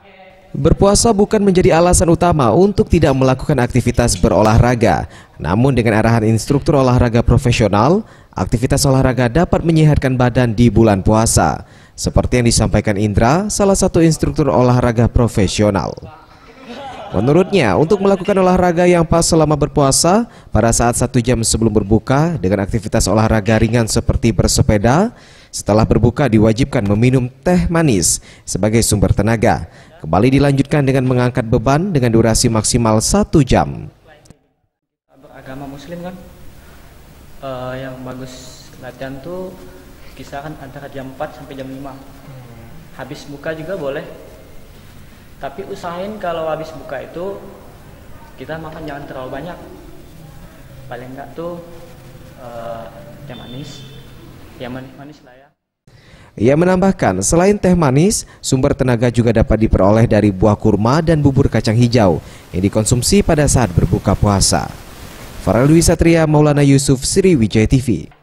Berpuasa bukan menjadi alasan utama untuk tidak melakukan aktivitas berolahraga. Namun dengan arahan instruktur olahraga profesional, aktivitas olahraga dapat menyehatkan badan di bulan puasa. Seperti yang disampaikan Indra, salah satu instruktur olahraga profesional. Menurutnya, untuk melakukan olahraga yang pas selama berpuasa, pada saat 1 jam sebelum berbuka dengan aktivitas olahraga ringan seperti bersepeda, setelah berbuka diwajibkan meminum teh manis sebagai sumber tenaga. Kembali dilanjutkan dengan mengangkat beban dengan durasi maksimal 1 jam. Beragama muslim kan, yang bagus latihan tuh kisaran antara jam 4 sampai jam 5. Habis buka juga boleh. Tapi usahain kalau habis buka itu kita makan jangan terlalu banyak. Paling enggak tuh teh manis. Ya manis lah ya. Ia menambahkan, selain teh manis, sumber tenaga juga dapat diperoleh dari buah kurma dan bubur kacang hijau yang dikonsumsi pada saat berbuka puasa. Farel Dwi Satria, Maulana Yusuf, Sriwijaya TV.